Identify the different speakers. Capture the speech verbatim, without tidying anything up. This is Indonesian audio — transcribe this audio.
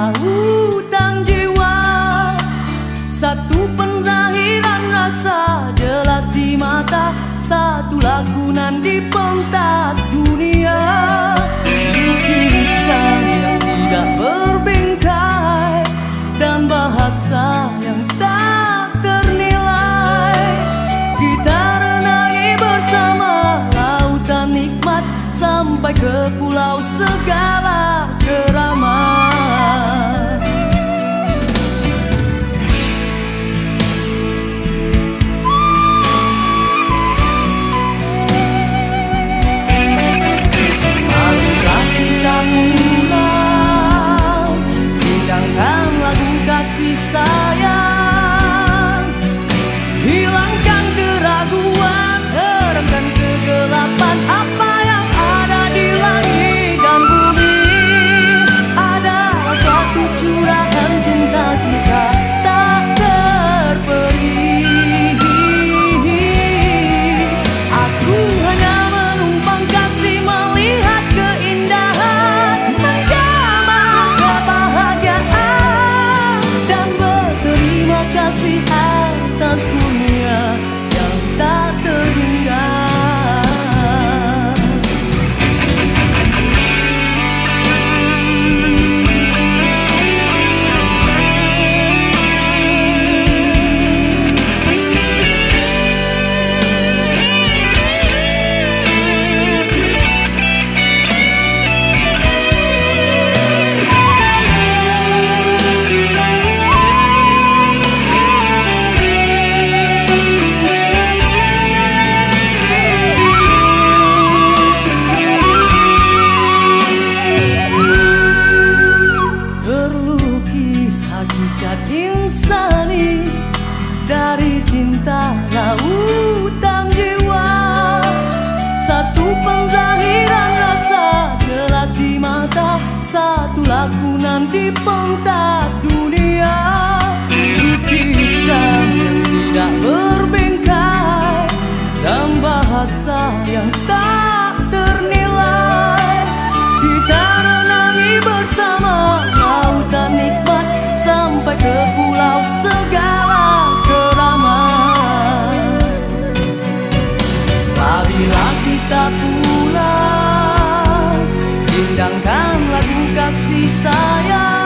Speaker 1: lautan jiwa. Satu penzahiran rasa jelas di mata, satu lagunan di pentas dunia. Lukisan yang tidak berbingkai dan bahasa yang tak ternilai. Kita renangi bersama lautan nikmat sampai ke pulau segala keramat. Marilah kita pulang, hidangkan lagu kasih sayang, hilangkan keraguan, terangkan kegelapan. Apa yang ada di langit dan bumi adalah suatu curahan cinta kita tak terperi. Aku hanya menumpang kasih, melihat keindahan, menjamah kebahagiaan, dan berterima kasih atas kurnia yang tak terhingga. Insani dari cinta lautan jiwa, satu penzahiran rasa jelas di mata, satu lagunan di pentas dunia. Lukisan yang tidak berbingkai dan bahasa yang tak ternilai. Kita renangi bersama lautan nikmat sampai ke pulau segala keramat. Marilah kita pulang, hidangkan lagu kasih sayang,